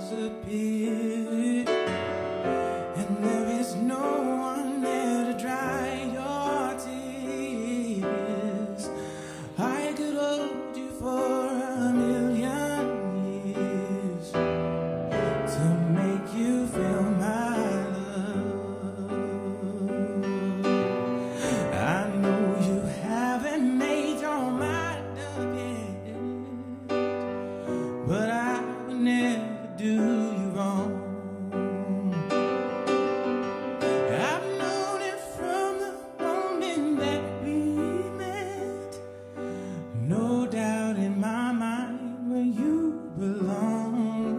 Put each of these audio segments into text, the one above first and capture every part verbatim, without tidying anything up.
disappear, and there is no one there to dry your tears. I could hold you for a million years to make you feel my love. I know you haven't made your mind up yet, but I would never do you wrong. I've known it from the moment that we met. No doubt in my mind where you belong.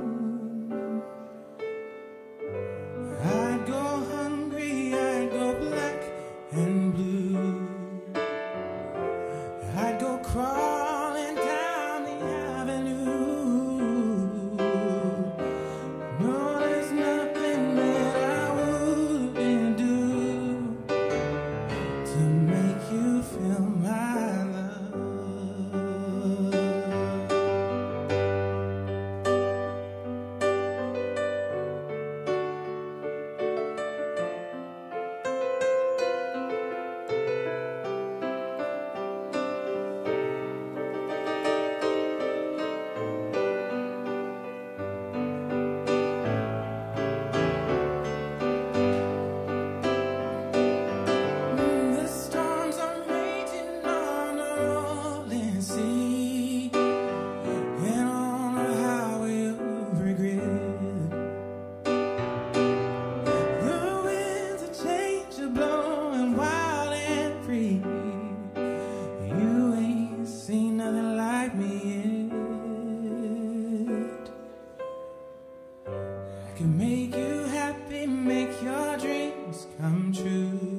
I'd go hungry, I'd go black and blue. I'd go crawling down the avenue. No, there's nothing that I wouldn't do to make you feel my love. The storms are raging on a rolling sea, and on a highway of regret. The winds of change are blowing wild and free. You ain't seen nothing like me yet. I can make you happy, make your dreams come true.